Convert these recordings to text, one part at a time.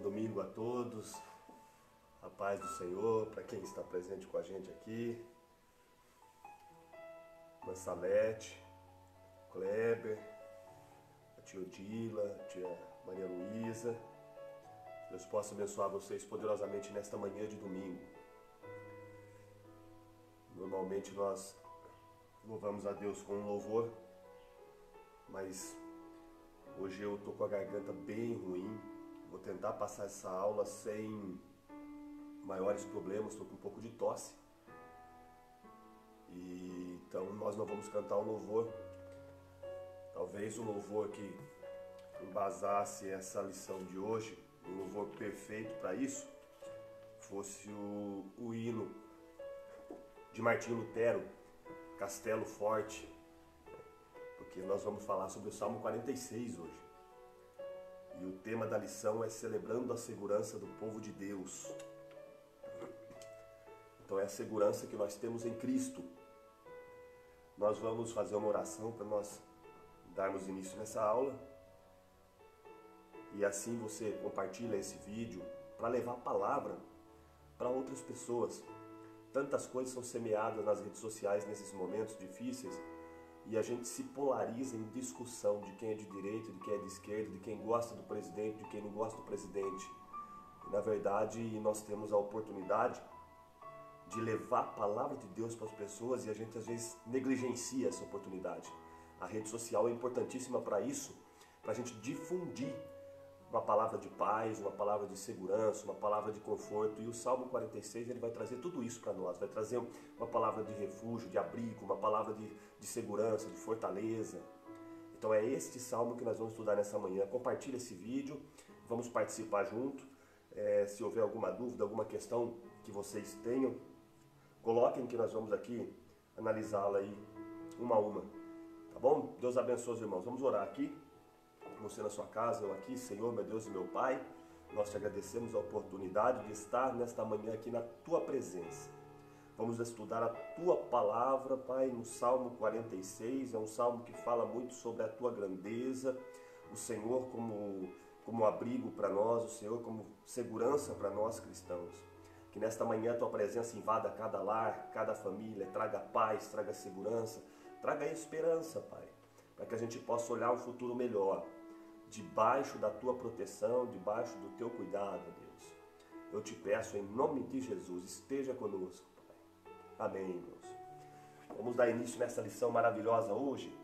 domingo a todos, a paz do Senhor, para quem está presente com a gente aqui, Mansalete, Kleber, a tia Odila, a tia Maria Luísa. Deus possa abençoar vocês poderosamente nesta manhã de domingo. Normalmente nós louvamos a Deus com um louvor, mas hoje eu estou com a garganta bem ruim. Vou tentar passar essa aula sem maiores problemas, estou com um pouco de tosse. E então nós não vamos cantar um louvor. Talvez o louvor que embasasse essa lição de hoje, um louvor perfeito para isso, fosse o hino de Martinho Lutero, Castelo Forte, porque nós vamos falar sobre o Salmo 46 hoje. E o tema da lição é celebrando a segurança do povo de Deus. Então é a segurança que nós temos em Cristo. Nós vamos fazer uma oração para nós darmos início nessa aula. E assim você compartilha esse vídeo para levar a palavra para outras pessoas. Tantas coisas são semeadas nas redes sociais nesses momentos difíceis e a gente se polariza em discussão de quem é de direita, de quem é de esquerda, de quem gosta do presidente, de quem não gosta do presidente. E, na verdade, nós temos a oportunidade de levar a palavra de Deus para as pessoas e a gente às vezes negligencia essa oportunidade. A rede social é importantíssima para isso, para a gente difundir uma palavra de paz, uma palavra de segurança, uma palavra de conforto. E o Salmo 46 ele vai trazer tudo isso para nós, vai trazer uma palavra de refúgio, de abrigo, uma palavra de segurança, de fortaleza. Então é este Salmo que nós vamos estudar nessa manhã. Compartilhe esse vídeo, vamos participar junto. Se houver alguma dúvida, alguma questão que vocês tenham, coloquem que nós vamos aqui analisá-la aí uma a uma. Tá bom? Deus abençoe os irmãos. Vamos orar aqui. Você na sua casa, eu aqui. Senhor, meu Deus e meu Pai, nós te agradecemos a oportunidade de estar nesta manhã aqui na Tua presença. Vamos estudar a Tua palavra, Pai, no Salmo 46, é um salmo que fala muito sobre a Tua grandeza, o Senhor como abrigo para nós, o Senhor como segurança para nós cristãos. Que nesta manhã a Tua presença invada cada lar, cada família, traga paz, traga segurança, traga esperança, Pai, para que a gente possa olhar um futuro melhor, debaixo da Tua proteção, debaixo do Teu cuidado, Deus. Eu te peço em nome de Jesus, esteja conosco, Pai. Amém, irmãos. Vamos dar início nessa lição maravilhosa hoje.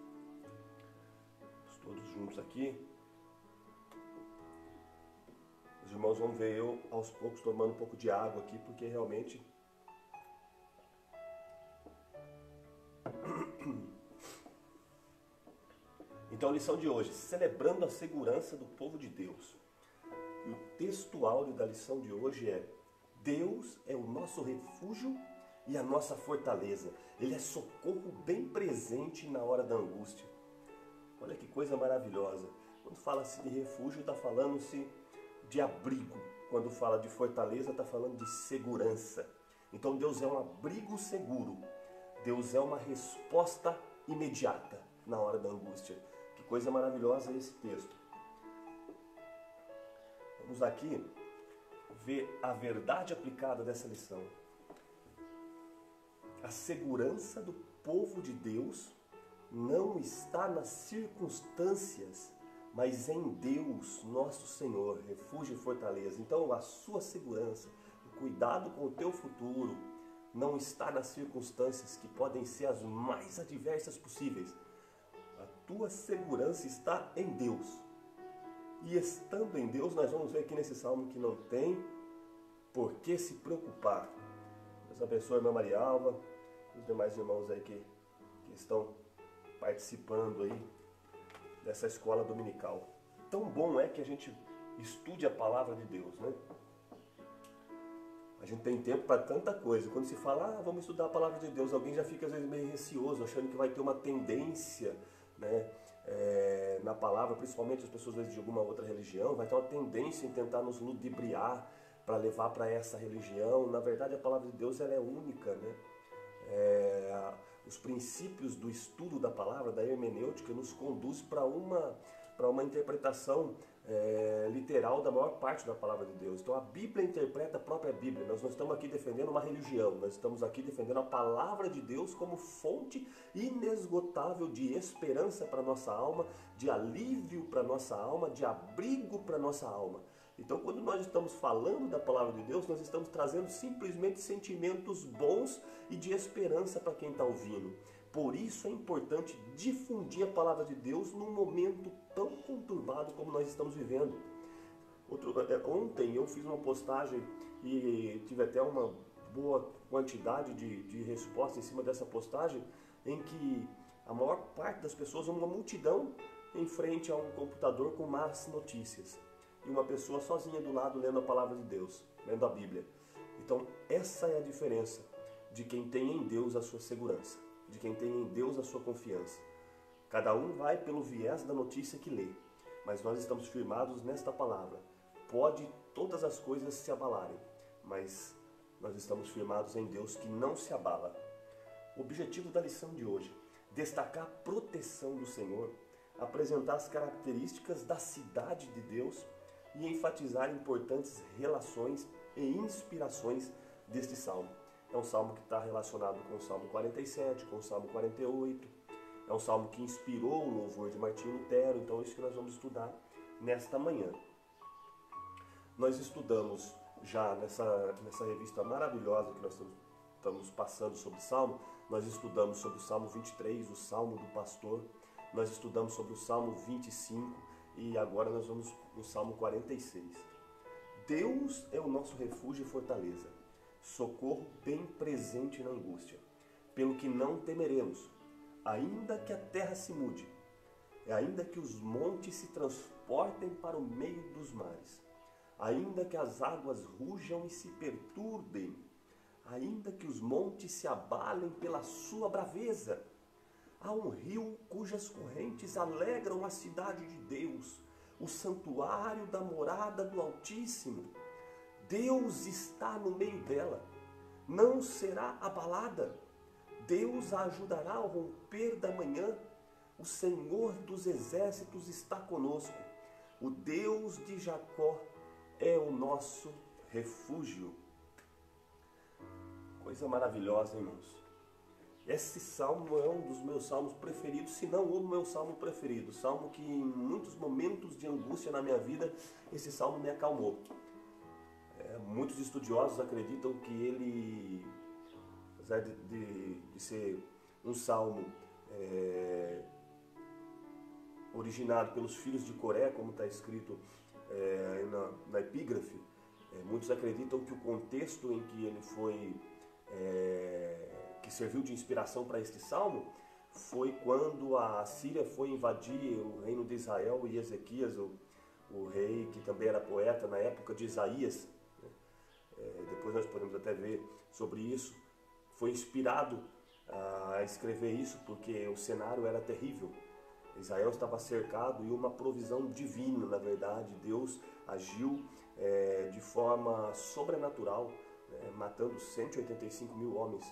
Todos juntos aqui. Os irmãos vão ver eu aos poucos tomando um pouco de água aqui, porque realmente Então a lição de hoje, celebrando a segurança do povo de Deus. E o texto áudio da lição de hoje é: Deus é o nosso refúgio e a nossa fortaleza. Ele é socorro bem presente na hora da angústia. Olha que coisa maravilhosa. Quando fala-se de refúgio, está falando-se de abrigo. Quando fala de fortaleza, está falando de segurança. Então Deus é um abrigo seguro. Deus é uma resposta imediata na hora da angústia. Que coisa maravilhosa é esse texto. Vamos aqui ver a verdade aplicada dessa lição. A segurança do povo de Deus não está nas circunstâncias, mas em Deus, nosso Senhor, refúgio e fortaleza. Então a sua segurança, o cuidado com o teu futuro, não está nas circunstâncias que podem ser as mais adversas possíveis. A tua segurança está em Deus. E estando em Deus, nós vamos ver aqui nesse salmo que não tem por que se preocupar. Deus abençoe a irmã Maria Alva e os demais irmãos aí que estão participando aí dessa escola dominical. Tão bom é que a gente estude a palavra de Deus, né? A gente tem tempo para tanta coisa. Quando se fala, vamos estudar a palavra de Deus, alguém já fica às vezes meio receoso, achando que vai ter uma tendência, né, na palavra, principalmente as pessoas às vezes de alguma outra religião, vai ter uma tendência em tentar nos ludibriar para levar para essa religião. Na verdade, a palavra de Deus ela é única, né? Os princípios do estudo da palavra, da hermenêutica, nos conduz para uma interpretação literal da maior parte da palavra de Deus. Então a Bíblia interpreta a própria Bíblia. Nós não estamos aqui defendendo uma religião, nós estamos aqui defendendo a palavra de Deus como fonte inesgotável de esperança para a nossa alma, de alívio para a nossa alma, de abrigo para a nossa alma. Então quando nós estamos falando da palavra de Deus, nós estamos trazendo simplesmente sentimentos bons e de esperança para quem está ouvindo. Por isso é importante difundir a palavra de Deus num momento tão conturbado como nós estamos vivendo. Ontem eu fiz uma postagem e tive até uma boa quantidade de respostas em cima dessa postagem, em que a maior parte das pessoas, uma multidão em frente a um computador com más notícias. E uma pessoa sozinha do lado lendo a palavra de Deus, lendo a Bíblia. Então essa é a diferença de quem tem em Deus a sua segurança, de quem tem em Deus a sua confiança. Cada um vai pelo viés da notícia que lê, mas nós estamos firmados nesta palavra. Pode todas as coisas se abalarem, mas nós estamos firmados em Deus que não se abala. O objetivo da lição de hoje: destacar a proteção do Senhor, apresentar as características da cidade de Deus e enfatizar importantes relações e inspirações deste salmo. É um salmo que está relacionado com o Salmo 47, com o Salmo 48. É um salmo que inspirou o louvor de Martinho Lutero. Então é isso que nós vamos estudar nesta manhã. Nós estudamos já nessa revista maravilhosa que nós estamos passando sobre o Salmo. Nós estudamos sobre o Salmo 23, o Salmo do Pastor. Nós estudamos sobre o Salmo 25 e agora nós vamos no Salmo 46. Deus é o nosso refúgio e fortaleza, socorro bem presente na angústia, pelo que não temeremos, ainda que a terra se mude, ainda que os montes se transportem para o meio dos mares, ainda que as águas rujam e se perturbem, ainda que os montes se abalem pela sua braveza. Há um rio cujas correntes alegram a cidade de Deus, o santuário da morada do Altíssimo. Deus está no meio dela, não será abalada. Deus a ajudará ao romper da manhã. O Senhor dos exércitos está conosco. O Deus de Jacó é o nosso refúgio. Coisa maravilhosa, irmãos. Esse salmo é um dos meus salmos preferidos, se não o meu salmo preferido. Salmo que em muitos momentos de angústia na minha vida, esse salmo me acalmou. Muitos estudiosos acreditam que ele, apesar de ser um salmo originado pelos filhos de Coré, como está escrito na epígrafe, muitos acreditam que o contexto em que ele foi, que serviu de inspiração para este salmo, foi quando a Síria foi invadir o reino de Israel e Ezequias, o rei que também era poeta na época de Isaías, depois nós podemos até ver sobre isso, foi inspirado a escrever isso porque o cenário era terrível. Israel estava cercado e uma provisão divina, na verdade, Deus agiu de forma sobrenatural, matando 185 mil homens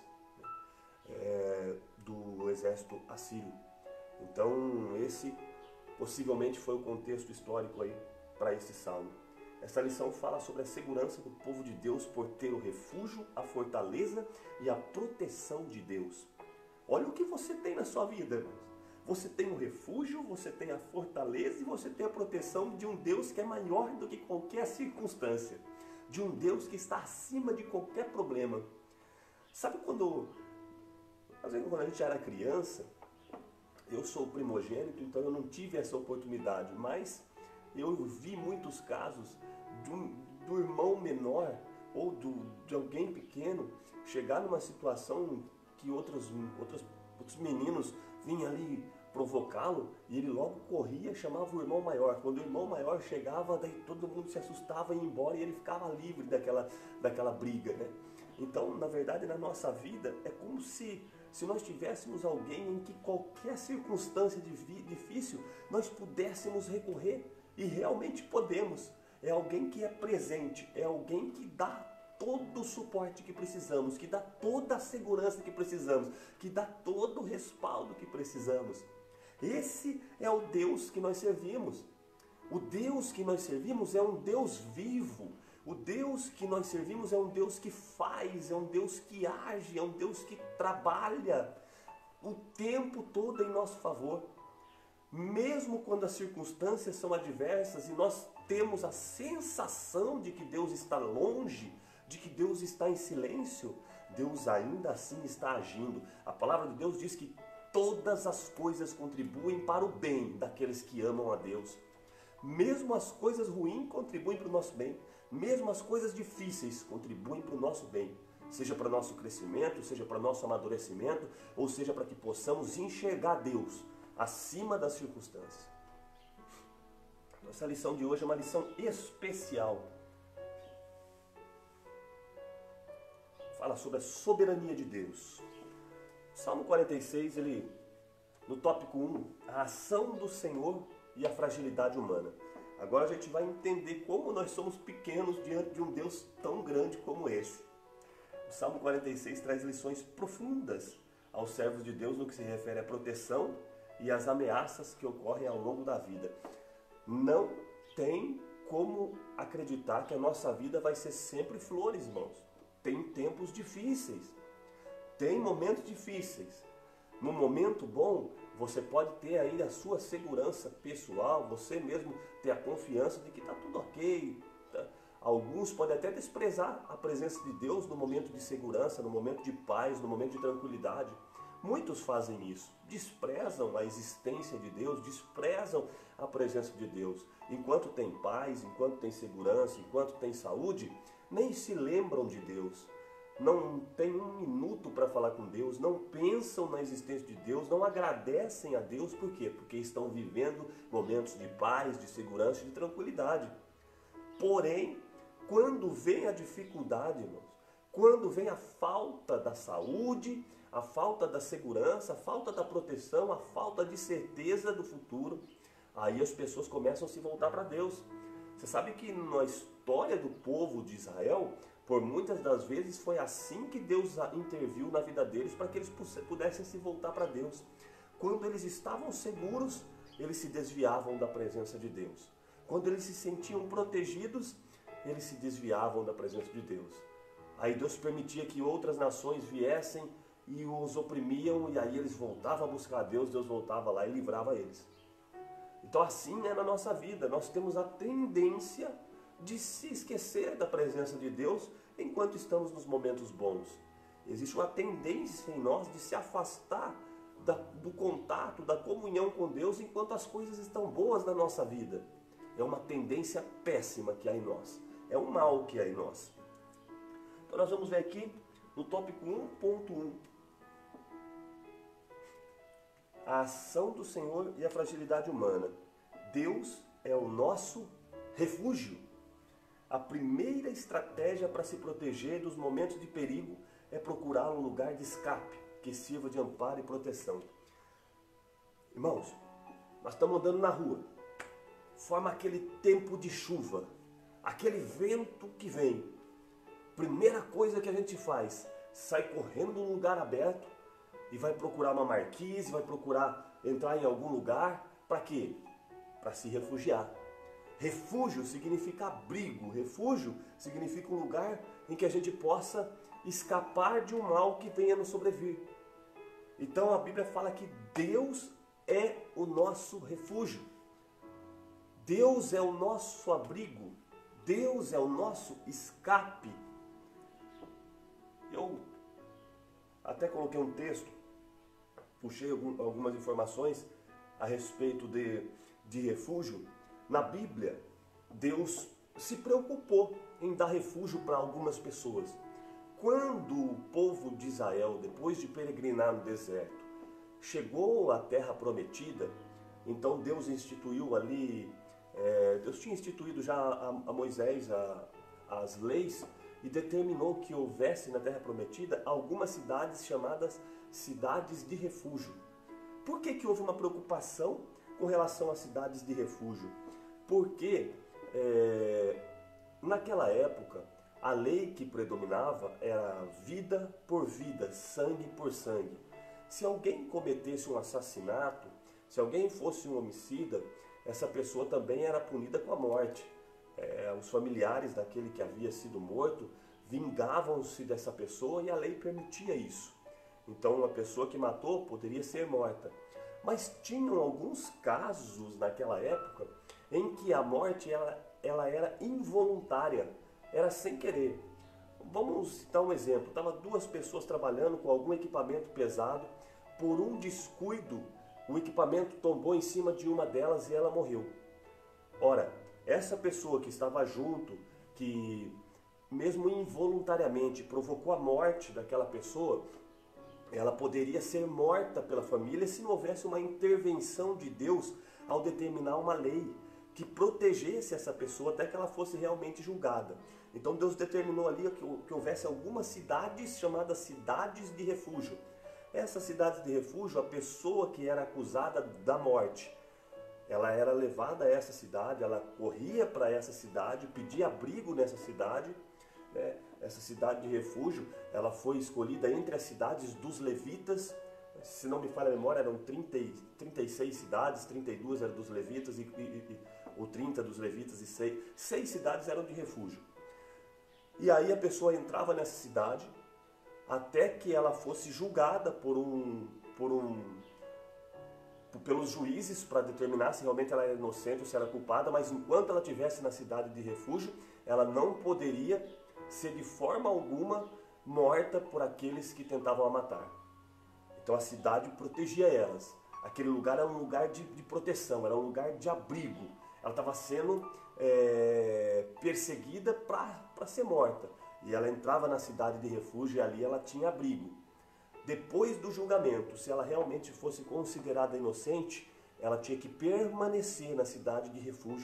do exército assírio. Então esse possivelmente foi o contexto histórico aí para esse salmo. Essa lição fala sobre a segurança do povo de Deus por ter o refúgio, a fortaleza e a proteção de Deus. Olha o que você tem na sua vida, irmãos. Você tem o refúgio, você tem a fortaleza e você tem a proteção de um Deus que é maior do que qualquer circunstância. De um Deus que está acima de qualquer problema. Sabe quando a gente era criança, eu sou primogênito, então eu não tive essa oportunidade, mas eu vi muitos casos do irmão menor ou de alguém pequeno chegar numa situação que outros meninos vinham ali provocá-lo e ele logo corria e chamava o irmão maior. Quando o irmão maior chegava, daí todo mundo se assustava e ia embora e ele ficava livre daquela briga, né? Então, na verdade, na nossa vida é como se nós tivéssemos alguém em que qualquer circunstância difícil nós pudéssemos recorrer, e realmente podemos. É alguém que é presente, é alguém que dá todo o suporte que precisamos, que dá toda a segurança que precisamos, que dá todo o respaldo que precisamos. Esse é o Deus que nós servimos. O Deus que nós servimos é um Deus vivo. O Deus que nós servimos é um Deus que faz, é um Deus que age, é um Deus que trabalha o tempo todo em nosso favor. Mesmo quando as circunstâncias são adversas e nós temos a sensação de que Deus está longe, de que Deus está em silêncio, Deus ainda assim está agindo. A palavra de Deus diz que todas as coisas contribuem para o bem daqueles que amam a Deus. Mesmo as coisas ruins contribuem para o nosso bem. Mesmo as coisas difíceis contribuem para o nosso bem. Seja para o nosso crescimento, seja para o nosso amadurecimento, ou seja para que possamos enxergar Deus acima das circunstâncias. Essa lição de hoje é uma lição especial. Fala sobre a soberania de Deus. Salmo 46, no tópico 1, a ação do Senhor e a fragilidade humana. Agora a gente vai entender como nós somos pequenos diante de um Deus tão grande como esse. O Salmo 46 traz lições profundas aos servos de Deus no que se refere à proteção e às ameaças que ocorrem ao longo da vida. Não tem como acreditar que a nossa vida vai ser sempre flores, irmãos. Tem tempos difíceis, tem momentos difíceis. No momento bom, você pode ter aí a sua segurança pessoal, você mesmo ter a confiança de que está tudo ok. Alguns podem até desprezar a presença de Deus no momento de segurança, no momento de paz, no momento de tranquilidade. Muitos fazem isso, desprezam a existência de Deus, desprezam a presença de Deus. Enquanto tem paz, enquanto tem segurança, enquanto tem saúde, nem se lembram de Deus. Não tem um minuto para falar com Deus, não pensam na existência de Deus, não agradecem a Deus. Por quê? Porque estão vivendo momentos de paz, de segurança e de tranquilidade. Porém, quando vem a dificuldade, irmãos, quando vem a falta da saúde, a falta da segurança, a falta da proteção, a falta de certeza do futuro, aí as pessoas começam a se voltar para Deus. Você sabe que na história do povo de Israel, por muitas das vezes foi assim que Deus interviu na vida deles para que eles pudessem se voltar para Deus. Quando eles estavam seguros, eles se desviavam da presença de Deus. Quando eles se sentiam protegidos, eles se desviavam da presença de Deus. Aí Deus permitia que outras nações viessem e os oprimiam, e aí eles voltavam a buscar a Deus, Deus voltava lá e livrava eles. Então assim é na nossa vida, nós temos a tendência de se esquecer da presença de Deus enquanto estamos nos momentos bons. Existe uma tendência em nós de se afastar do contato, da comunhão com Deus enquanto as coisas estão boas na nossa vida. É uma tendência péssima que há em nós. É um mal que há em nós. Então nós vamos ver aqui no tópico 1.1. A ação do Senhor e a fragilidade humana. Deus é o nosso refúgio. A primeira estratégia para se proteger dos momentos de perigo é procurar um lugar de escape que sirva de amparo e proteção. Irmãos, nós estamos andando na rua, forma aquele tempo de chuva, aquele vento que vem. Primeira coisa que a gente faz, sai correndo num lugar aberto e vai procurar uma marquise, vai procurar entrar em algum lugar. Para quê? Para se refugiar. Refúgio significa abrigo, refúgio significa um lugar em que a gente possa escapar de um mal que venha nos sobrevir. Então a Bíblia fala que Deus é o nosso refúgio. Deus é o nosso abrigo. Deus é o nosso escape. Eu até coloquei um texto, puxei algumas informações a respeito de refúgio. Na Bíblia, Deus se preocupou em dar refúgio para algumas pessoas. Quando o povo de Israel, depois de peregrinar no deserto, chegou à terra prometida, então Deus instituiu ali, Deus tinha instituído já a Moisés as leis e determinou que houvesse na terra prometida algumas cidades chamadas cidades de refúgio. Por que houve uma preocupação com relação às cidades de refúgio? Porque naquela época a lei que predominava era vida por vida, sangue por sangue. Se alguém cometesse um assassinato, se alguém fosse um homicida, essa pessoa também era punida com a morte. Os familiares daquele que havia sido morto vingavam-se dessa pessoa e a lei permitia isso. Então uma pessoa que matou poderia ser morta. Mas tinham alguns casos naquela época em que a morte ela era involuntária, era sem querer. Vamos citar um exemplo. Estavam duas pessoas trabalhando com algum equipamento pesado. Por um descuido, o equipamento tombou em cima de uma delas e ela morreu. Ora, essa pessoa que estava junto, que mesmo involuntariamente provocou a morte daquela pessoa, ela poderia ser morta pela família se não houvesse uma intervenção de Deus ao determinar uma lei que protegesse essa pessoa até que ela fosse realmente julgada. Então Deus determinou ali que houvesse algumas cidades chamadas cidades de refúgio. Essas cidades de refúgio, a pessoa que era acusada da morte, ela era levada a essa cidade, ela corria para essa cidade, pedia abrigo nessa cidade, né? Essa cidade de refúgio, ela foi escolhida entre as cidades dos levitas. Se não me falha a memória, eram 36 cidades, 32 eram dos levitas, ou 30 dos levitas, e 6 cidades eram de refúgio. E aí a pessoa entrava nessa cidade, até que ela fosse julgada pelos juízes para determinar se realmente ela era inocente ou se era culpada, mas enquanto ela estivesse na cidade de refúgio, ela não poderia ser de forma alguma morta por aqueles que tentavam a matar. Então a cidade protegia elas. Aquele lugar era um lugar de proteção, era um lugar de abrigo. Ela estava sendo perseguida para ser morta. E ela entrava na cidade de refúgio e ali ela tinha abrigo. Depois do julgamento, se ela realmente fosse considerada inocente, ela tinha que permanecer na cidade de refúgio.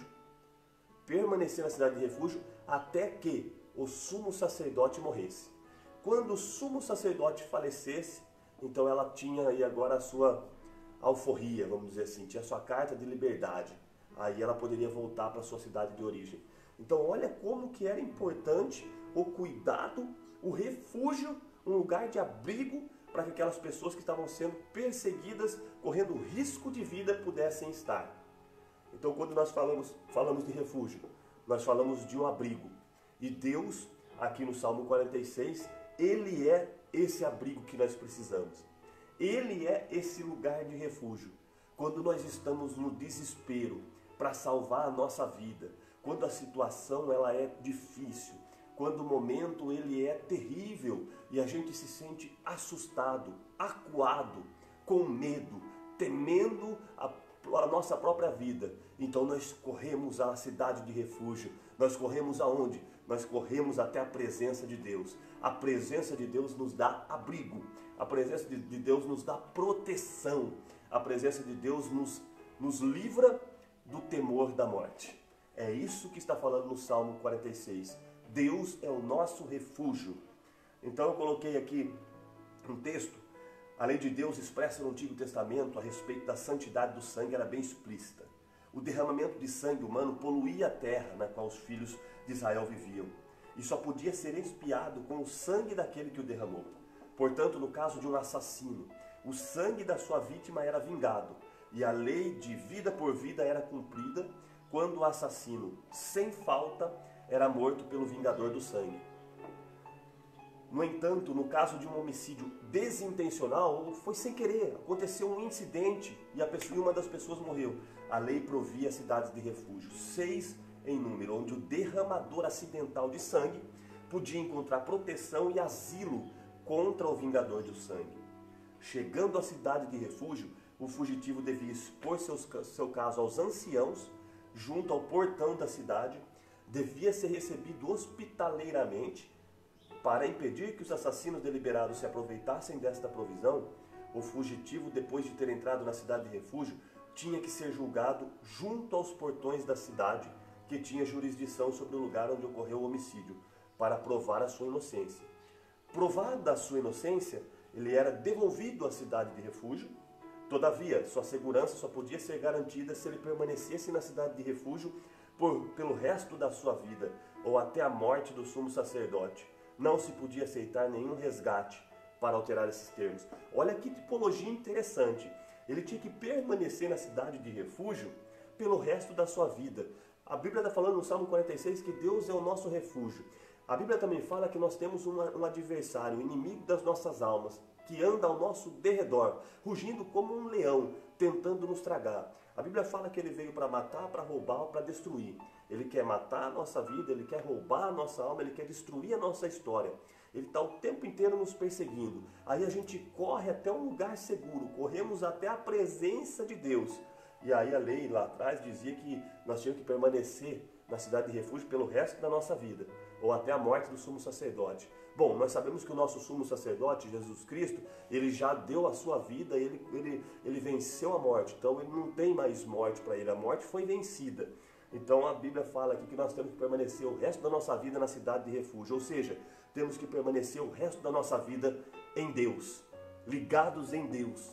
Permanecer na cidade de refúgio até que o sumo sacerdote morresse. Quando o sumo sacerdote falecesse, então ela tinha aí agora a sua alforria, vamos dizer assim, tinha a sua carta de liberdade. Aí ela poderia voltar para a sua cidade de origem. Então olha como que era importante o cuidado, o refúgio, um lugar de abrigo para que aquelas pessoas que estavam sendo perseguidas, correndo risco de vida, pudessem estar. Então quando nós falamos de refúgio, nós falamos de um abrigo. E Deus, aqui no Salmo 46, Ele é esse abrigo que nós precisamos. Ele é esse lugar de refúgio. Quando nós estamos no desespero para salvar a nossa vida, quando a situação ela é difícil, quando o momento ele é terrível e a gente se sente assustado, acuado, com medo, temendo a nossa própria vida. Então nós corremos à cidade de refúgio. Nós corremos aonde? Nós corremos até a presença de Deus. A presença de Deus nos dá abrigo. A presença de Deus nos dá proteção. A presença de Deus nos livra do temor da morte. É isso que está falando no Salmo 46. Deus é o nosso refúgio. Então eu coloquei aqui um texto. A lei de Deus expressa no Antigo Testamento a respeito da santidade do sangue era bem explícita. O derramamento de sangue humano poluía a terra na qual os filhos de Israel viviam. E só podia ser expiado com o sangue daquele que o derramou. Portanto, no caso de um assassino, o sangue da sua vítima era vingado. E a lei de vida por vida era cumprida quando o assassino, sem falta, era morto pelo vingador do sangue. No entanto, no caso de um homicídio desintencional, foi sem querer, aconteceu um incidente e uma das pessoas morreu. A lei provia cidades de refúgio, 6 em número, onde o derramador acidental de sangue podia encontrar proteção e asilo contra o vingador do sangue. Chegando à cidade de refúgio, o fugitivo devia expor seu caso aos anciãos, junto ao portão da cidade, devia ser recebido hospitaleiramente. Para impedir que os assassinos deliberados se aproveitassem desta provisão, o fugitivo, depois de ter entrado na cidade de refúgio, tinha que ser julgado junto aos portões da cidade, que tinha jurisdição sobre o lugar onde ocorreu o homicídio, para provar a sua inocência. Provada a sua inocência, ele era devolvido à cidade de refúgio. Todavia, sua segurança só podia ser garantida se ele permanecesse na cidade de refúgio pelo resto da sua vida, ou até a morte do sumo sacerdote. Não se podia aceitar nenhum resgate para alterar esses termos. Olha que tipologia interessante. Ele tinha que permanecer na cidade de refúgio pelo resto da sua vida. A Bíblia está falando no Salmo 46 que Deus é o nosso refúgio. A Bíblia também fala que nós temos um adversário, um inimigo das nossas almas, que anda ao nosso derredor, rugindo como um leão, tentando nos tragar. A Bíblia fala que ele veio para matar, para roubar, para destruir. Ele quer matar a nossa vida, ele quer roubar a nossa alma, ele quer destruir a nossa história. Ele está o tempo inteiro nos perseguindo. Aí a gente corre até um lugar seguro, corremos até a presença de Deus. E aí a lei lá atrás dizia que nós tínhamos que permanecer na cidade de refúgio pelo resto da nossa vida, ou até a morte do sumo sacerdote. Bom, nós sabemos que o nosso sumo sacerdote, Jesus Cristo, ele já deu a sua vida, ele venceu a morte, então ele não tem mais morte para ele, a morte foi vencida. Então a Bíblia fala aqui que nós temos que permanecer o resto da nossa vida na cidade de refúgio, ou seja, temos que permanecer o resto da nossa vida em Deus, ligados em Deus,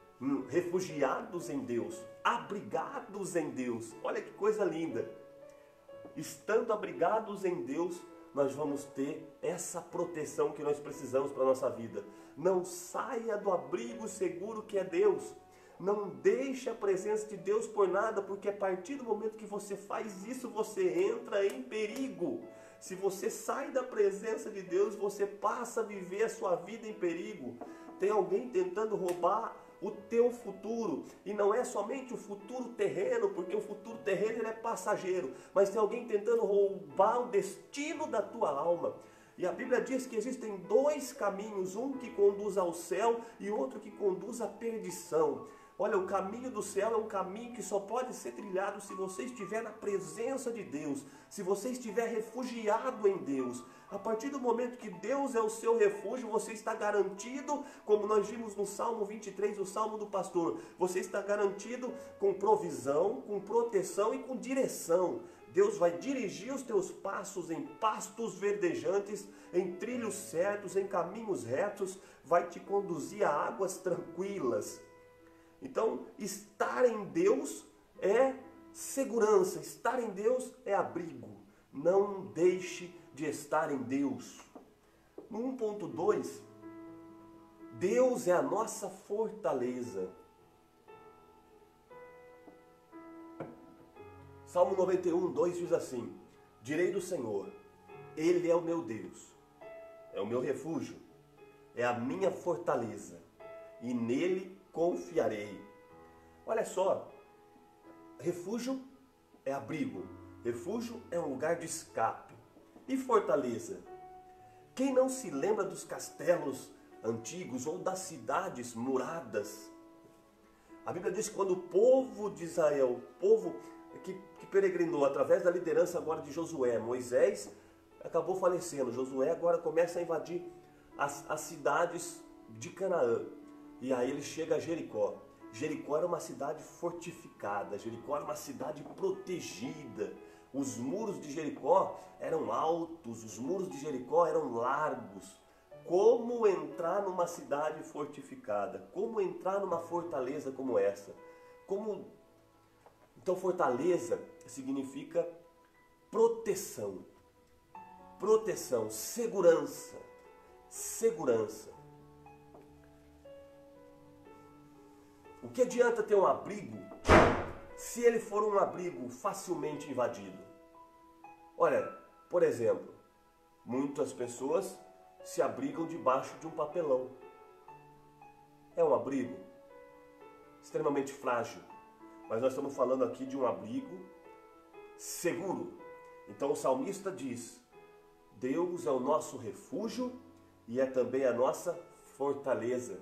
refugiados em Deus, abrigados em Deus. Olha que coisa linda! Estando abrigados em Deus, nós vamos ter essa proteção que nós precisamos para a nossa vida. Não saia do abrigo seguro que é Deus. Não deixe a presença de Deus por nada, porque a partir do momento que você faz isso, você entra em perigo. Se você sai da presença de Deus, você passa a viver a sua vida em perigo. Tem alguém tentando roubar o teu futuro, e não é somente o futuro terreno, porque o futuro terreno ele é passageiro, mas tem alguém tentando roubar o destino da tua alma. E a Bíblia diz que existem dois caminhos, um que conduz ao céu e outro que conduz à perdição. Olha, o caminho do céu é um caminho que só pode ser trilhado se você estiver na presença de Deus, se você estiver refugiado em Deus. A partir do momento que Deus é o seu refúgio, você está garantido, como nós vimos no Salmo 23, o Salmo do Pastor, você está garantido com provisão, com proteção e com direção. Deus vai dirigir os teus passos em pastos verdejantes, em trilhos certos, em caminhos retos, vai te conduzir a águas tranquilas. Então, estar em Deus é segurança, estar em Deus é abrigo. Não deixe de estar em Deus. No 1.2, Deus é a nossa fortaleza. Salmo 91, 2 diz assim: direi do Senhor, Ele é o meu Deus, é o meu refúgio, é a minha fortaleza, e nele confiarei. Olha só, refúgio é abrigo, refúgio é um lugar de escape. E fortaleza? Quem não se lembra dos castelos antigos ou das cidades muradas? A Bíblia diz que quando o povo de Israel, o povo que peregrinou através da liderança agora de Josué, Moisés acabou falecendo, Josué agora começa a invadir as cidades de Canaã. E aí ele chega a Jericó. Jericó era uma cidade fortificada, Jericó era uma cidade protegida. Os muros de Jericó eram altos, os muros de Jericó eram largos. Como entrar numa cidade fortificada? Como entrar numa fortaleza como essa? Então, fortaleza significa proteção. Proteção, segurança. Segurança. O que adianta ter um abrigo se ele for um abrigo facilmente invadido? Olha, por exemplo, muitas pessoas se abrigam debaixo de um papelão. É um abrigo extremamente frágil, mas nós estamos falando aqui de um abrigo seguro. Então o salmista diz: Deus é o nosso refúgio e é também a nossa fortaleza.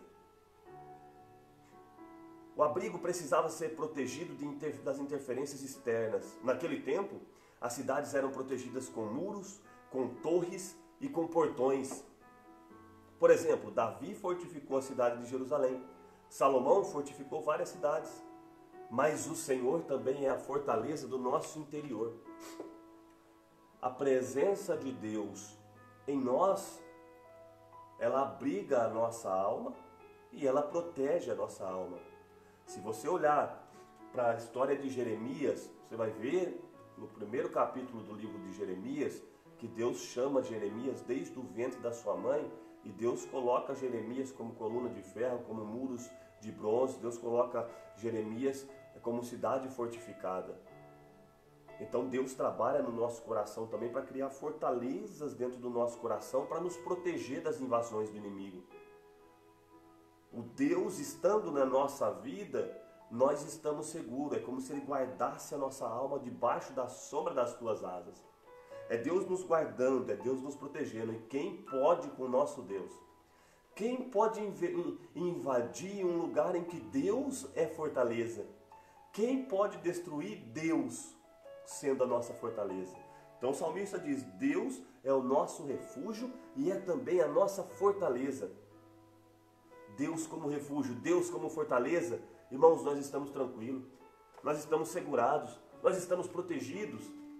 O abrigo precisava ser protegido das interferências externas. Naquele tempo, as cidades eram protegidas com muros, com torres e com portões. Por exemplo, Davi fortificou a cidade de Jerusalém. Salomão fortificou várias cidades. Mas o Senhor também é a fortaleza do nosso interior. A presença de Deus em nós, ela abriga a nossa alma e ela protege a nossa alma. Se você olhar para a história de Jeremias, você vai ver no primeiro capítulo do livro de Jeremias que Deus chama Jeremias desde o ventre da sua mãe e Deus coloca Jeremias como coluna de ferro, como muros de bronze. Deus coloca Jeremias como cidade fortificada. Então Deus trabalha no nosso coração também para criar fortalezas dentro do nosso coração para nos proteger das invasões do inimigo. O Deus estando na nossa vida, nós estamos seguros. É como se Ele guardasse a nossa alma debaixo da sombra das tuas asas. É Deus nos guardando, é Deus nos protegendo. E quem pode com o nosso Deus? Quem pode invadir um lugar em que Deus é fortaleza? Quem pode destruir Deus sendo a nossa fortaleza? Então o salmista diz, Deus é o nosso refúgio e é também a nossa fortaleza. Deus como refúgio, Deus como fortaleza, irmãos, nós estamos tranquilos, nós estamos segurados, nós estamos protegidos.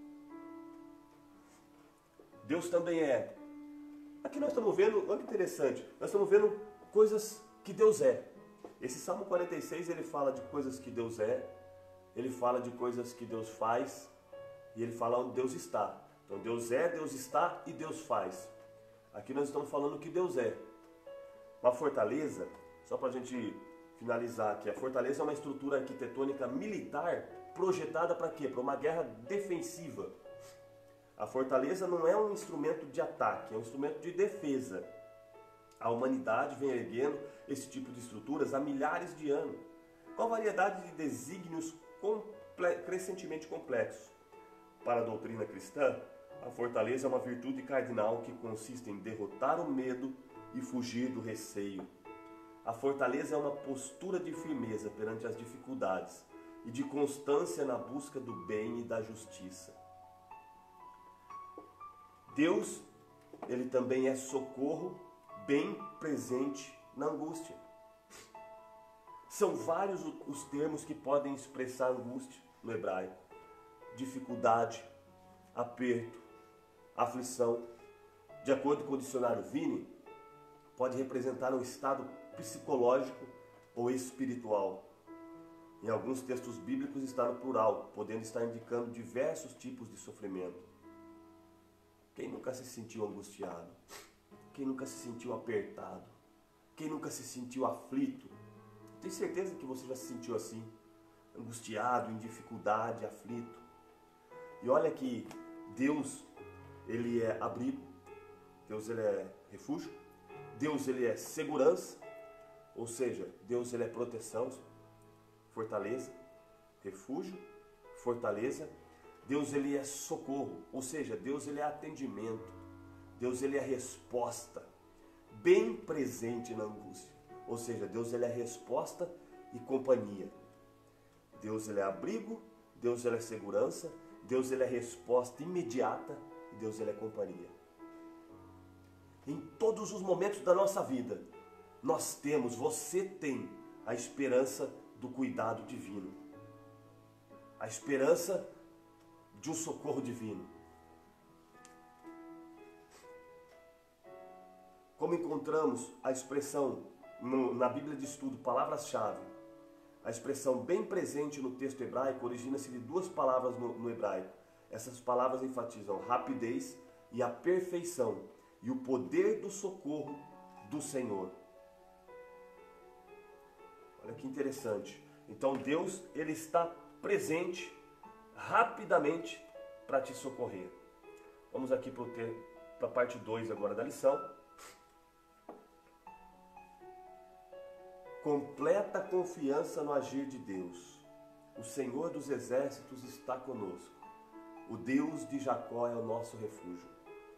Deus também é. Aqui nós estamos vendo, olha que interessante, nós estamos vendo coisas que Deus é. Esse Salmo 46, ele fala de coisas que Deus é, ele fala de coisas que Deus faz, e ele fala onde Deus está. Então Deus é, Deus está e Deus faz. Aqui nós estamos falando que Deus é. Uma fortaleza, só para a gente finalizar aqui, a fortaleza é uma estrutura arquitetônica militar projetada para quê? Para uma guerra defensiva. A fortaleza não é um instrumento de ataque, é um instrumento de defesa. A humanidade vem erguendo esse tipo de estruturas há milhares de anos, com a variedade de desígnios crescentemente complexos. Para a doutrina cristã, a fortaleza é uma virtude cardinal que consiste em derrotar o medo e fugir do receio. A fortaleza é uma postura de firmeza perante as dificuldades e de constância na busca do bem e da justiça. Deus, Ele também é socorro bem presente na angústia. São vários os termos que podem expressar angústia no hebraico. Dificuldade, aperto, aflição. De acordo com o dicionário Vini, pode representar um estado psicológico ou espiritual. Em alguns textos bíblicos está no plural, podendo estar indicando diversos tipos de sofrimento. Quem nunca se sentiu angustiado? Quem nunca se sentiu apertado? Quem nunca se sentiu aflito? Tenho certeza que você já se sentiu assim, angustiado, em dificuldade, aflito. E olha que Deus, Ele é abrigo, Deus, Ele é refúgio, Deus, Ele é segurança, ou seja, Deus, Ele é proteção, fortaleza, refúgio, fortaleza. Deus, Ele é socorro, ou seja, Deus, Ele é atendimento. Deus, Ele é resposta, bem presente na angústia. Ou seja, Deus, Ele é resposta e companhia. Deus, Ele é abrigo, Deus, Ele é segurança, Deus, Ele é resposta imediata e Deus, Ele é companhia. Em todos os momentos da nossa vida, nós temos, você tem a esperança do cuidado divino. A esperança de um socorro divino. Como encontramos a expressão na Bíblia de Estudo, palavras-chave, a expressão bem presente no texto hebraico origina-se de duas palavras no hebraico. Essas palavras enfatizam rapidez e a perfeição e o poder do socorro do Senhor. Olha que interessante. Então Deus, Ele está presente rapidamente para te socorrer. Vamos aqui para a parte 2 agora da lição. Completa confiança no agir de Deus. O Senhor dos exércitos está conosco. O Deus de Jacó é o nosso refúgio.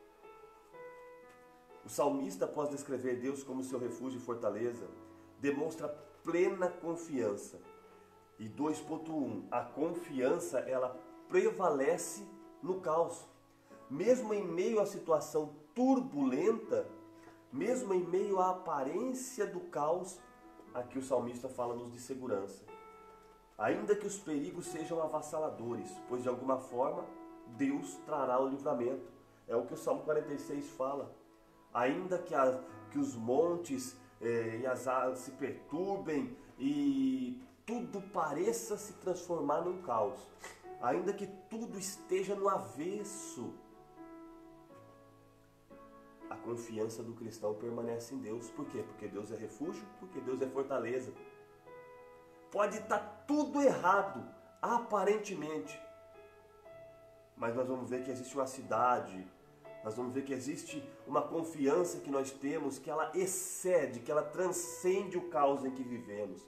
O salmista, após descrever Deus como seu refúgio e fortaleza, demonstra plena confiança. E 2.1, a confiança, ela prevalece no caos. Mesmo em meio à situação turbulenta, mesmo em meio à aparência do caos, aqui o salmista fala-nos de segurança. Ainda que os perigos sejam avassaladores, pois de alguma forma Deus trará o livramento. É o que o Salmo 46 fala. Ainda que os montes e as águas se perturbem e tudo pareça se transformar num caos, ainda que tudo esteja no avesso, a confiança do cristão permanece em Deus. Por quê? Porque Deus é refúgio, porque Deus é fortaleza. Pode estar tudo errado, aparentemente. Mas nós vamos ver que existe uma cidade, nós vamos ver que existe uma confiança que nós temos, que ela excede, que ela transcende o caos em que vivemos.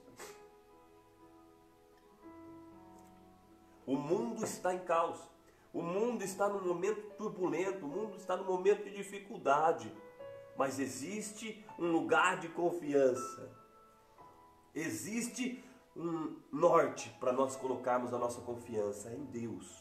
O mundo está em caos, o mundo está num momento turbulento, o mundo está num momento de dificuldade, mas existe um lugar de confiança, existe um norte para nós colocarmos a nossa confiança em Deus.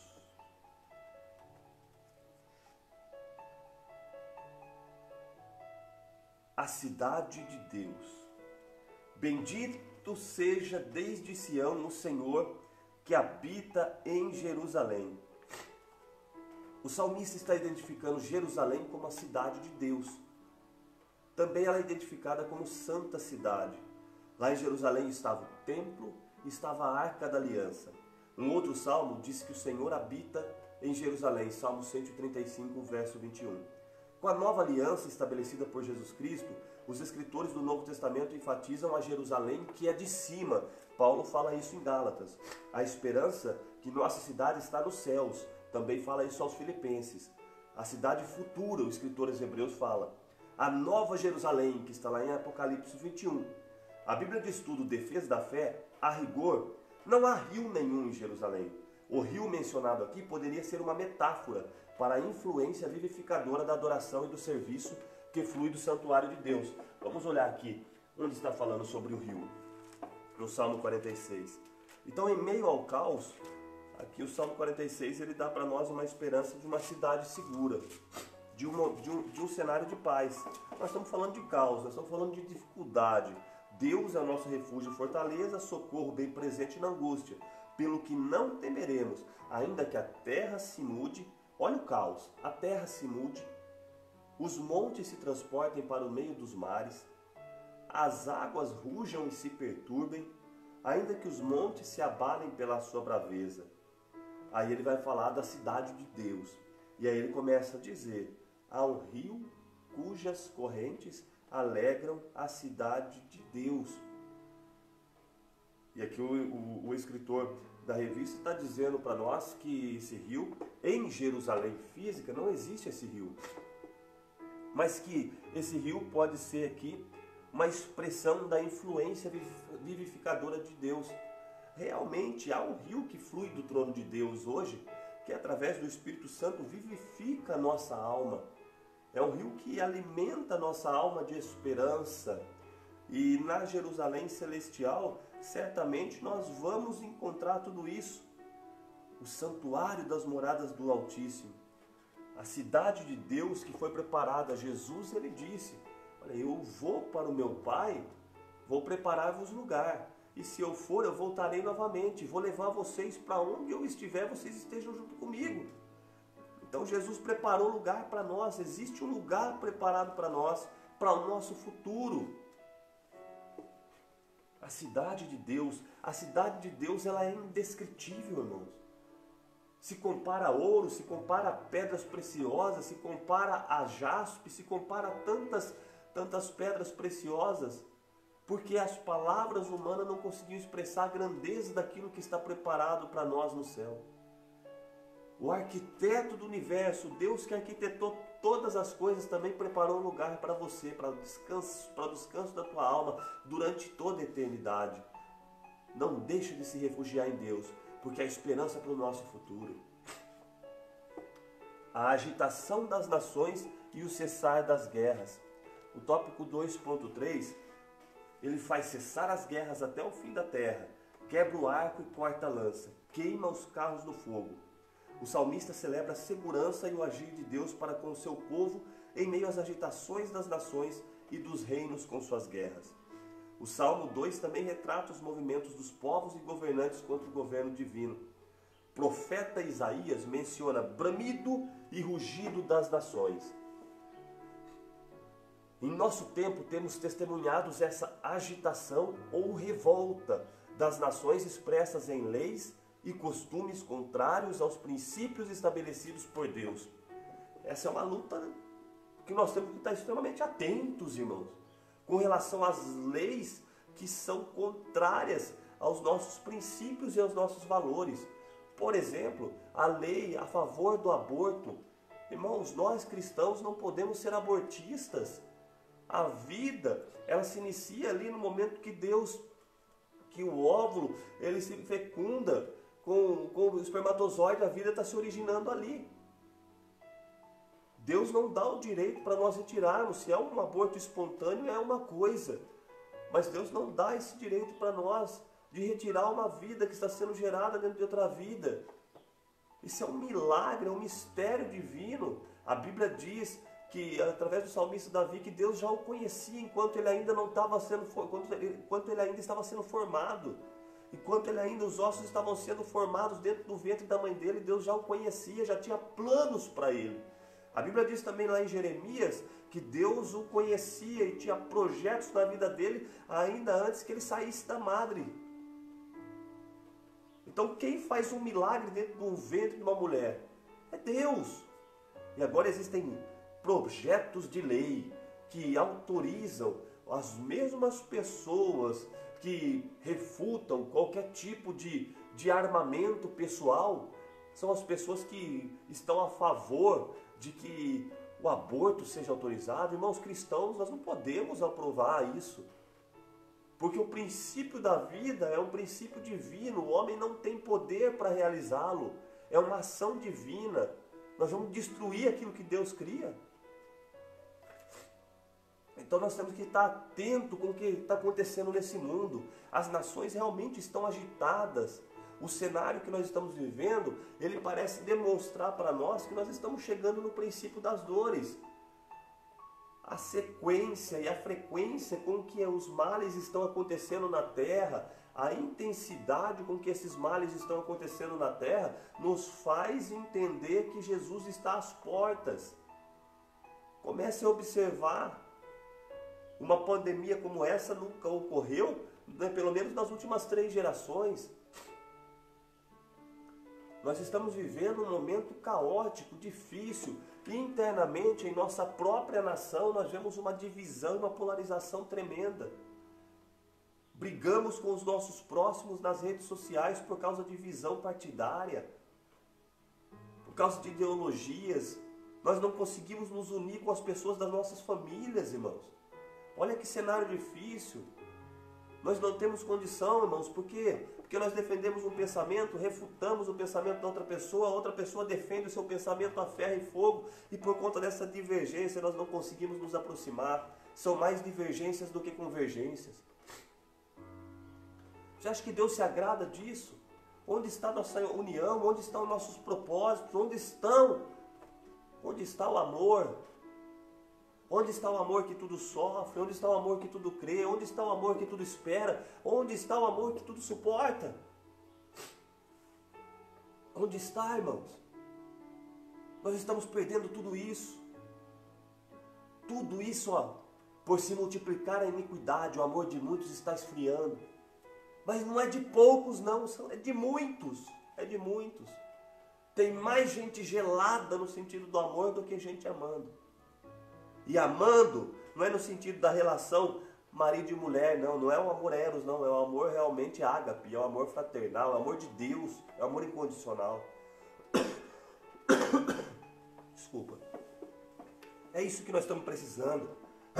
A cidade de Deus. Bendito seja desde Sião o Senhor que habita em Jerusalém. O salmista está identificando Jerusalém como a cidade de Deus. Também ela é identificada como santa cidade. Lá em Jerusalém estava o templo, estava a Arca da Aliança. Um outro salmo diz que o Senhor habita em Jerusalém, Salmo 135, verso 21. Com a nova aliança estabelecida por Jesus Cristo, os escritores do Novo Testamento enfatizam a Jerusalém que é de cima. Paulo fala isso em Gálatas. A esperança que nossa cidade está nos céus. Também fala isso aos Filipenses. A cidade futura, o escritor aos Hebreus fala. A nova Jerusalém, que está lá em Apocalipse 21. A Bíblia de Estudo Defesa da Fé, a rigor, não há rio nenhum em Jerusalém. O rio mencionado aqui poderia ser uma metáfora para a influência vivificadora da adoração e do serviço que flui do santuário de Deus. Vamos olhar aqui onde está falando sobre o rio, no Salmo 46. Então, em meio ao caos, aqui o Salmo 46 ele dá para nós uma esperança de uma cidade segura, de um cenário de paz. Nós estamos falando de caos, nós estamos falando de dificuldade. Deus é o nosso refúgio e fortaleza, socorro bem presente na angústia, pelo que não temeremos, ainda que a terra se mude. Olha o caos, a terra se mude, os montes se transportem para o meio dos mares, as águas rujam e se perturbem, ainda que os montes se abalem pela sua braveza. Aí ele vai falar da cidade de Deus, e aí ele começa a dizer, há um rio cujas correntes alegram a cidade de Deus. E aqui o escritor da revista está dizendo para nós que esse rio, em Jerusalém física, não existe esse rio. Mas que esse rio pode ser aqui uma expressão da influência vivificadora de Deus. Realmente há um rio que flui do trono de Deus hoje, que através do Espírito Santo vivifica a nossa alma. É um rio que alimenta a nossa alma de esperança. E na Jerusalém celestial, certamente nós vamos encontrar tudo isso. O santuário das moradas do Altíssimo. A cidade de Deus que foi preparada. Jesus, ele disse, olha, eu vou para o meu Pai, vou preparar-vos lugar. E se eu for, eu voltarei novamente. Vou levar vocês para onde eu estiver, vocês estejam junto comigo. Então Jesus preparou lugar para nós. Existe um lugar preparado para nós, para o nosso futuro. A cidade de Deus ela é indescritível, irmãos. Se compara a ouro, se compara a pedras preciosas, se compara a jaspe, se compara a tantas pedras preciosas, porque as palavras humanas não conseguiam expressar a grandeza daquilo que está preparado para nós no céu. O arquiteto do universo, Deus que arquitetou todas as coisas, também preparou um lugar para você, para o descanso da tua alma durante toda a eternidade. Não deixe de se refugiar em Deus, porque há esperança para o nosso futuro. A agitação das nações e o cessar das guerras. O tópico 2.3, ele faz cessar as guerras até o fim da terra, quebra o arco e corta a lança, queima os carros no fogo. O salmista celebra a segurança e o agir de Deus para com o seu povo em meio às agitações das nações e dos reinos com suas guerras. O Salmo 2 também retrata os movimentos dos povos e governantes contra o governo divino. O profeta Isaías menciona bramido e rugido das nações. Em nosso tempo temos testemunhados essa agitação ou revolta das nações expressas em leis e costumes contrários aos princípios estabelecidos por Deus. Essa é uma luta que nós temos que estar extremamente atentos, irmãos, com relação às leis que são contrárias aos nossos princípios e aos nossos valores. Por exemplo, a lei a favor do aborto. Irmãos, nós cristãos não podemos ser abortistas. A vida, ela se inicia ali no momento que o óvulo, ele se fecunda com o espermatozoide, a vida está se originando ali. Deus não dá o direito para nós retirarmos. Se é um aborto espontâneo, é uma coisa. Mas Deus não dá esse direito para nós de retirar uma vida que está sendo gerada dentro de outra vida. Isso é um milagre, é um mistério divino. A Bíblia diz que, através do salmista Davi, que Deus já o conhecia enquanto ele ainda não estava sendo, enquanto ele ainda estava sendo formado. Enquanto ele ainda, os ossos estavam sendo formados dentro do ventre da mãe dele, Deus já o conhecia, já tinha planos para ele. A Bíblia diz também lá em Jeremias que Deus o conhecia e tinha projetos na vida dele ainda antes que ele saísse da madre. Então quem faz um milagre dentro do ventre de uma mulher? É Deus. E agora existem projetos de lei que autorizam as mesmas pessoas que refutam qualquer tipo de armamento pessoal, são as pessoas que estão a favor de que o aborto seja autorizado. Irmãos cristãos, nós não podemos aprovar isso. Porque o princípio da vida é um princípio divino. O homem não tem poder para realizá-lo. É uma ação divina. Nós vamos destruir aquilo que Deus cria. Então nós temos que estar atento com o que está acontecendo nesse mundo. As nações realmente estão agitadas. O cenário que nós estamos vivendo, ele parece demonstrar para nós que nós estamos chegando no princípio das dores. A sequência e a frequência com que os males estão acontecendo na terra, a intensidade com que esses males estão acontecendo na terra, nos faz entender que Jesus está às portas. Comece a observar. Uma pandemia como essa nunca ocorreu, né, pelo menos nas últimas 3 gerações. Nós estamos vivendo um momento caótico, difícil. E internamente, em nossa própria nação, nós vemos uma divisão e uma polarização tremenda. Brigamos com os nossos próximos nas redes sociais por causa de visão partidária, por causa de ideologias. Nós não conseguimos nos unir com as pessoas das nossas famílias, irmãos. Olha que cenário difícil. Nós não temos condição, irmãos. Por quê? Porque nós defendemos um pensamento, refutamos o pensamento da outra pessoa, a outra pessoa defende o seu pensamento a ferro e fogo, e por conta dessa divergência nós não conseguimos nos aproximar. São mais divergências do que convergências. Você acha que Deus se agrada disso? Onde está a nossa união? Onde estão os nossos propósitos? Onde está o amor? Onde está o amor que tudo sofre? Onde está o amor que tudo crê? Onde está o amor que tudo espera? Onde está o amor que tudo suporta? Onde está, irmãos? Nós estamos perdendo tudo isso. Tudo isso, por se multiplicar a iniquidade, o amor de muitos está esfriando. Mas não é de poucos, não, é de muitos. É de muitos. Tem mais gente gelada no sentido do amor do que gente amando. E amando não é no sentido da relação marido e mulher, não é o amor eros, não, é o amor realmente ágape, é o amor fraternal, é o amor de Deus, é o amor incondicional. Desculpa. É isso que nós estamos precisando.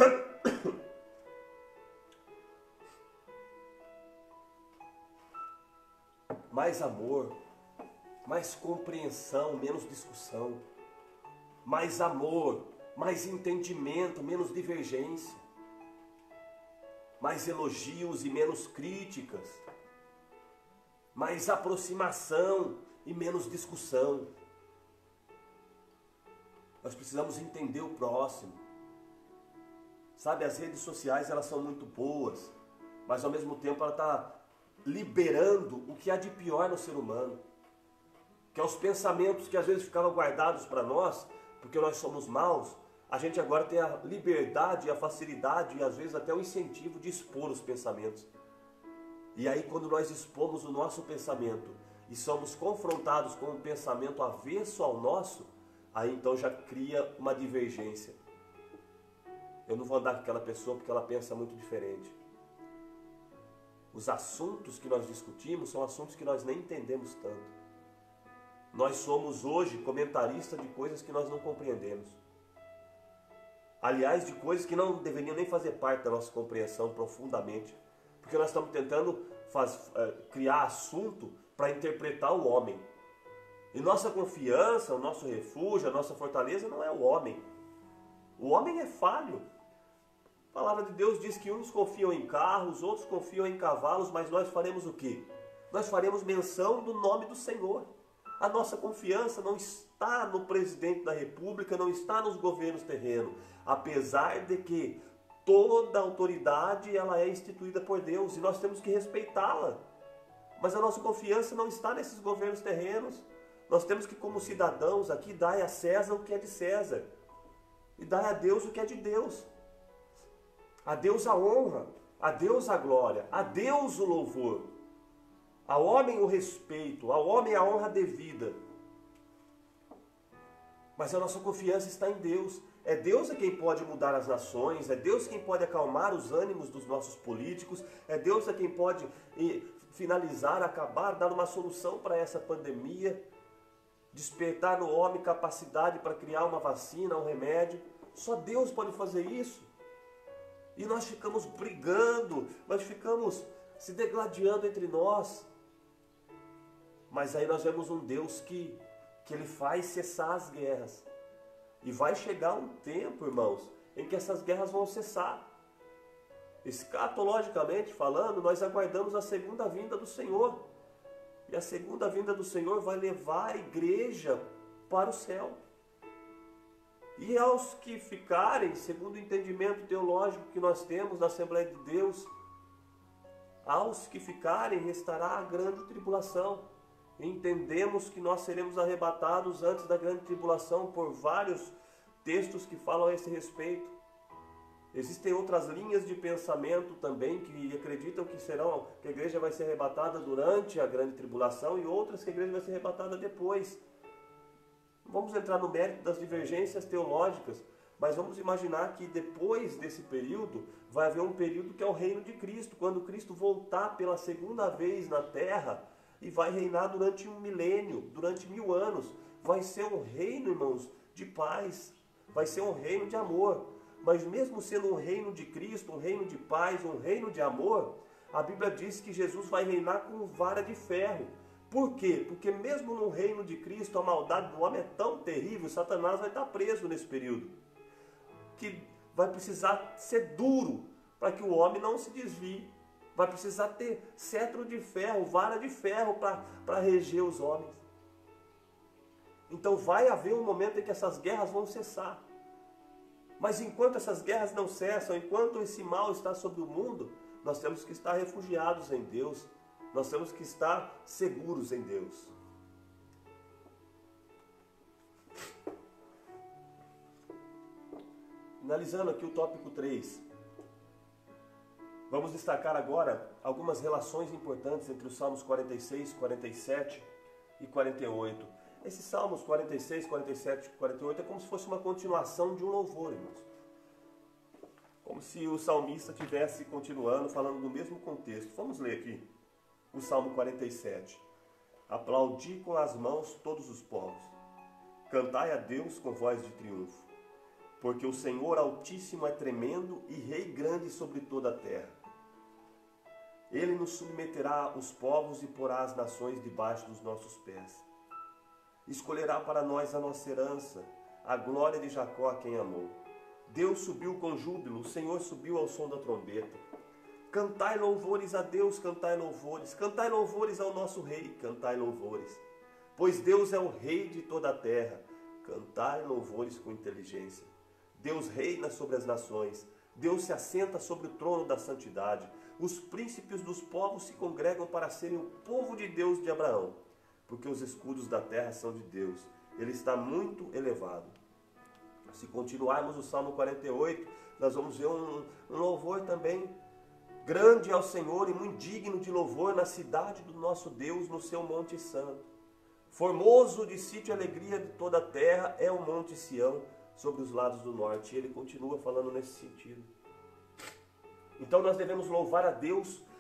Mais amor, mais compreensão, menos discussão. Mais amor, mais entendimento, menos divergência. Mais elogios e menos críticas. Mais aproximação e menos discussão. Nós precisamos entender o próximo. Sabe, as redes sociais elas são muito boas, mas ao mesmo tempo ela está liberando o que há de pior no ser humano. Que é os pensamentos que às vezes ficavam guardados para nós, porque nós somos maus. A gente agora tem a liberdade, a facilidade e às vezes até o incentivo de expor os pensamentos. E aí quando nós expomos o nosso pensamento e somos confrontados com um pensamento avesso ao nosso, aí então já cria uma divergência. Eu não vou andar com aquela pessoa porque ela pensa muito diferente. Os assuntos que nós discutimos são assuntos que nós nem entendemos tanto. Nós somos hoje comentaristas de coisas que nós não compreendemos. Aliás, de coisas que não deveriam nem fazer parte da nossa compreensão profundamente. Porque nós estamos tentando criar assunto para interpretar o homem. E nossa confiança, o nosso refúgio, a nossa fortaleza não é o homem. O homem é falho. A palavra de Deus diz que uns confiam em carros, outros confiam em cavalos, mas nós faremos o quê? Nós faremos menção do nome do Senhor. A nossa confiança não está no presidente da República, não está nos governos terrenos, apesar de que toda autoridade ela é instituída por Deus e nós temos que respeitá-la. Mas a nossa confiança não está nesses governos terrenos. Nós temos que, como cidadãos aqui, dar a César o que é de César e dar a Deus o que é de Deus. A Deus a honra, a Deus a glória, a Deus o louvor, ao homem o respeito, ao homem a honra devida. Mas a nossa confiança está em Deus. É Deus quem pode mudar as nações, é Deus quem pode acalmar os ânimos dos nossos políticos, é Deus quem pode finalizar, acabar, dar uma solução para essa pandemia, despertar no homem capacidade para criar uma vacina, um remédio. Só Deus pode fazer isso. E nós ficamos brigando, nós ficamos se degladiando entre nós. Mas aí nós vemos um Deus que Ele faz cessar as guerras. E vai chegar um tempo, irmãos, em que essas guerras vão cessar. Escatologicamente falando, nós aguardamos a segunda vinda do Senhor. E a segunda vinda do Senhor vai levar a igreja para o céu. E aos que ficarem, segundo o entendimento teológico que nós temos na Assembleia de Deus, aos que ficarem restará a grande tribulação. E entendemos que nós seremos arrebatados antes da grande tribulação por vários textos que falam a esse respeito. Existem outras linhas de pensamento também que acreditam que a igreja vai ser arrebatada durante a grande tribulação e outras que a igreja vai ser arrebatada depois. Vamos entrar no mérito das divergências teológicas, mas vamos imaginar que depois desse período vai haver um período que é o reino de Cristo, quando Cristo voltar pela segunda vez na terra e vai reinar durante um milênio, durante 1000 anos. Vai ser um reino, irmãos, de paz, vai ser um reino de amor. Mas mesmo sendo um reino de Cristo, um reino de paz, um reino de amor, a Bíblia diz que Jesus vai reinar com vara de ferro. Por quê? Porque mesmo no reino de Cristo, a maldade do homem é tão terrível, Satanás vai estar preso nesse período, que vai precisar ser duro para que o homem não se desvie. Vai precisar ter cetro de ferro, vara de ferro para reger os homens. Então vai haver um momento em que essas guerras vão cessar. Mas enquanto essas guerras não cessam, enquanto esse mal está sobre o mundo, nós temos que estar refugiados em Deus. Nós temos que estar seguros em Deus. Finalizando aqui o tópico 3. Vamos destacar agora algumas relações importantes entre os Salmos 46, 47 e 48. Esses Salmos 46, 47 e 48 é como se fosse uma continuação de um louvor, irmãos. Como se o salmista estivesse continuando, falando do mesmo contexto. Vamos ler aqui o Salmo 47. Aplaudi com as mãos todos os povos. Cantai a Deus com voz de triunfo. Porque o Senhor Altíssimo é tremendo e Rei grande sobre toda a terra. Ele nos submeterá os povos e porá as nações debaixo dos nossos pés. Escolherá para nós a nossa herança, a glória de Jacó a quem amou. Deus subiu com júbilo, o Senhor subiu ao som da trombeta. Cantai louvores a Deus, cantai louvores ao nosso Rei, cantai louvores. Pois Deus é o Rei de toda a terra, cantai louvores com inteligência. Deus reina sobre as nações, Deus se assenta sobre o trono da santidade. Os príncipes dos povos se congregam para serem o povo de Deus de Abraão, porque os escudos da terra são de Deus, ele está muito elevado. Se continuarmos o Salmo 48, nós vamos ver um louvor também grande ao Senhor e muito digno de louvor na cidade do nosso Deus, no seu Monte Santo. Formoso de sítio e alegria de toda a terra é o Monte Sião sobre os lados do norte. E ele continua falando nesse sentido. Então nós devemos louvar a Deus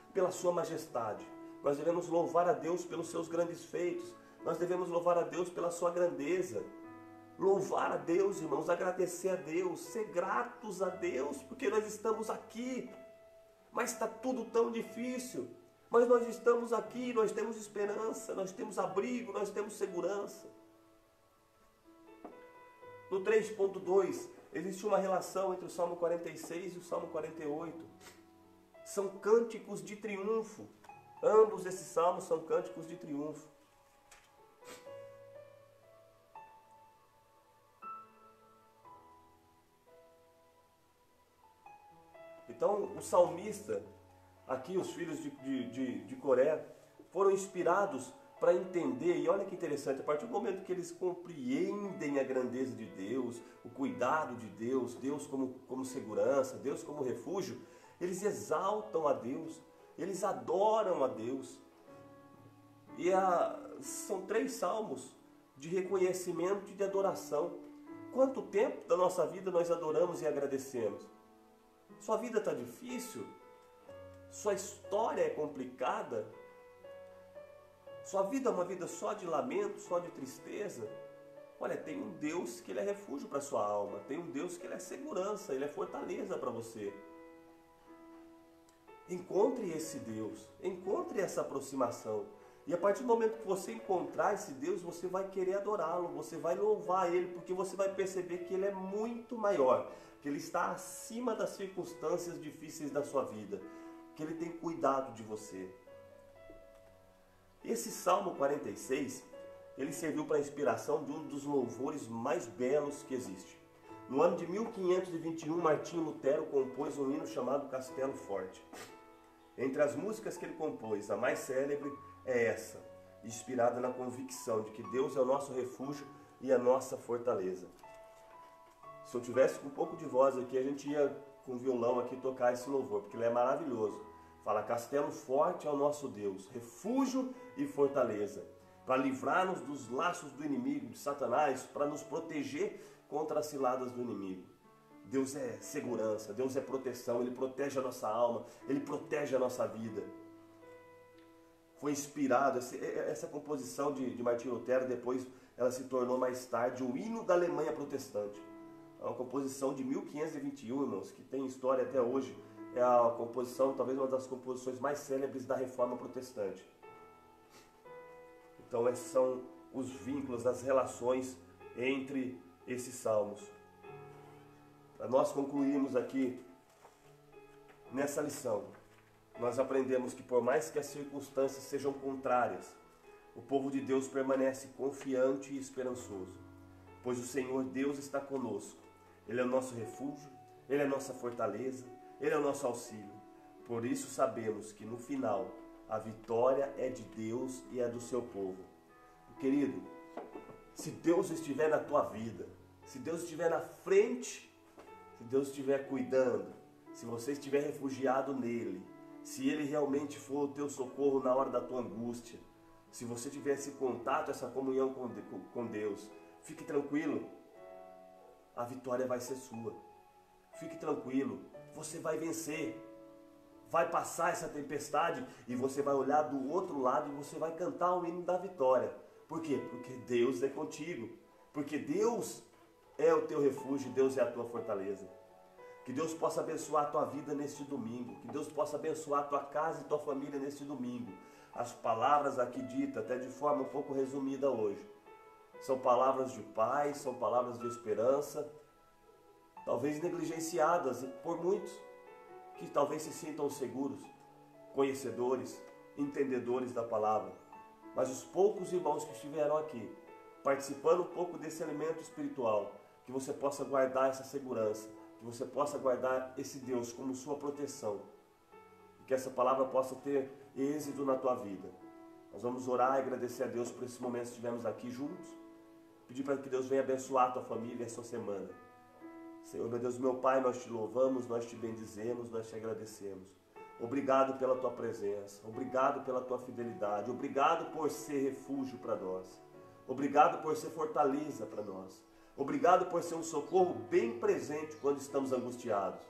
pela sua majestade. Nós devemos louvar a Deus pelos seus grandes feitos. Nós devemos louvar a Deus pela sua grandeza. Louvar a Deus, irmãos, agradecer a Deus, ser gratos a Deus, porque nós estamos aqui. Mas está tudo tão difícil. Mas nós estamos aqui, nós temos esperança, nós temos abrigo, nós temos segurança. No 3.2, existe uma relação entre o Salmo 46 e o Salmo 48. São cânticos de triunfo. Ambos esses salmos são cânticos de triunfo. Então, o salmista, aqui os filhos de Coré, foram inspirados para entender, e olha que interessante, a partir do momento que eles compreendem a grandeza de Deus, o cuidado de Deus, Deus como segurança, Deus como refúgio, eles exaltam a Deus, eles adoram a Deus. E são 3 salmos de reconhecimento e de adoração. Quanto tempo da nossa vida nós adoramos e agradecemos? Sua vida está difícil? Sua história é complicada? Sua vida é uma vida só de lamento, só de tristeza? Olha, tem um Deus que Ele é refúgio para a sua alma. Tem um Deus que Ele é segurança, Ele é fortaleza para você. Encontre esse Deus, encontre essa aproximação. E a partir do momento que você encontrar esse Deus, você vai querer adorá-lo, você vai louvar Ele, porque você vai perceber que Ele é muito maior, que Ele está acima das circunstâncias difíceis da sua vida, que Ele tem cuidado de você. Esse Salmo 46, ele serviu para a inspiração de um dos louvores mais belos que existe. No ano de 1521, Martinho Lutero compôs um hino chamado Castelo Forte. Entre as músicas que ele compôs, a mais célebre é essa, inspirada na convicção de que Deus é o nosso refúgio e a nossa fortaleza. Se eu tivesse com um pouco de voz aqui, a gente ia com o violão aqui tocar esse louvor, porque ele é maravilhoso. Fala, castelo forte é o nosso Deus, refúgio e fortaleza, para livrar-nos dos laços do inimigo, de Satanás, para nos proteger contra as ciladas do inimigo. Deus é segurança, Deus é proteção, Ele protege a nossa alma, Ele protege a nossa vida. Foi inspirado, essa composição de Martinho Lutero, depois ela se tornou mais tarde o hino da Alemanha protestante. É uma composição de 1521, irmãos, que tem história até hoje. É a composição, talvez uma das composições mais célebres da Reforma Protestante. Então esses são os vínculos, as relações entre esses salmos. Para nós concluirmos aqui, nessa lição, nós aprendemos que por mais que as circunstâncias sejam contrárias, o povo de Deus permanece confiante e esperançoso, pois o Senhor Deus está conosco. Ele é o nosso refúgio, Ele é a nossa fortaleza, Ele é o nosso auxílio. Por isso sabemos que no final a vitória é de Deus e é do seu povo. Querido, se Deus estiver na tua vida, se Deus estiver na frente, se Deus estiver cuidando, se você estiver refugiado nele, se Ele realmente for o teu socorro na hora da tua angústia, se você tiver esse contato, essa comunhão com Deus, fique tranquilo, a vitória vai ser sua. Fique tranquilo, você vai vencer, vai passar essa tempestade e você vai olhar do outro lado e você vai cantar o hino da vitória. Por quê? Porque Deus é contigo, porque Deus é o teu refúgio, Deus é a tua fortaleza. Que Deus possa abençoar a tua vida neste domingo, que Deus possa abençoar a tua casa e tua família neste domingo. As palavras aqui ditas, até de forma um pouco resumida hoje, são palavras de paz, são palavras de esperança, talvez negligenciadas por muitos, que talvez se sintam seguros, conhecedores, entendedores da palavra. Mas os poucos irmãos que estiveram aqui, participando um pouco desse alimento espiritual, que você possa guardar essa segurança, que você possa guardar esse Deus como sua proteção, e que essa palavra possa ter êxito na tua vida. Nós vamos orar e agradecer a Deus por esse momento que estivemos aqui juntos, pedir para que Deus venha abençoar a tua família essa semana. Senhor, meu Deus, meu Pai, nós te louvamos, nós te bendizemos, nós te agradecemos. Obrigado pela tua presença, obrigado pela tua fidelidade, obrigado por ser refúgio para nós, obrigado por ser fortaleza para nós, obrigado por ser um socorro bem presente quando estamos angustiados.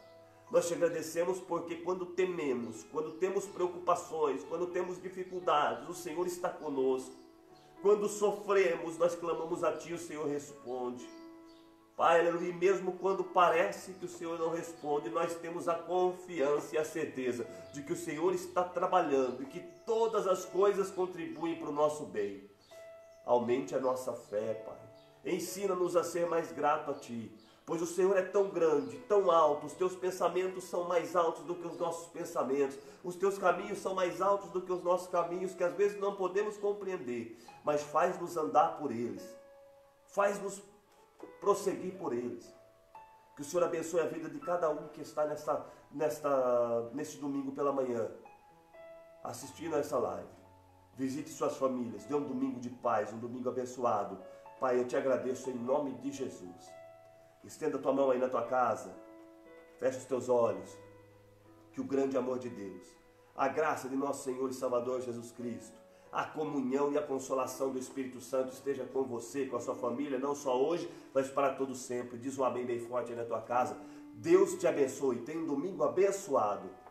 Nós te agradecemos porque quando tememos, quando temos preocupações, quando temos dificuldades, o Senhor está conosco. Quando sofremos, nós clamamos a Ti, o Senhor responde. Pai, aleluia, mesmo quando parece que o Senhor não responde, nós temos a confiança e a certeza de que o Senhor está trabalhando e que todas as coisas contribuem para o nosso bem. Aumente a nossa fé, Pai. Ensina-nos a ser mais grato a Ti, pois o Senhor é tão grande, tão alto, os Teus pensamentos são mais altos do que os nossos pensamentos, os Teus caminhos são mais altos do que os nossos caminhos, que às vezes não podemos compreender, mas faz-nos andar por eles, faz-nos prosseguir por eles. Que o Senhor abençoe a vida de cada um que está neste domingo pela manhã, assistindo a essa live. Visite suas famílias, dê um domingo de paz, um domingo abençoado. Pai, eu te agradeço em nome de Jesus. Estenda a tua mão aí na tua casa, fecha os teus olhos, que o grande amor de Deus, a graça de nosso Senhor e Salvador Jesus Cristo, a comunhão e a consolação do Espírito Santo esteja com você, com a sua família, não só hoje, mas para todo sempre. Diz um amém bem forte aí na tua casa. Deus te abençoe, tenha um domingo abençoado.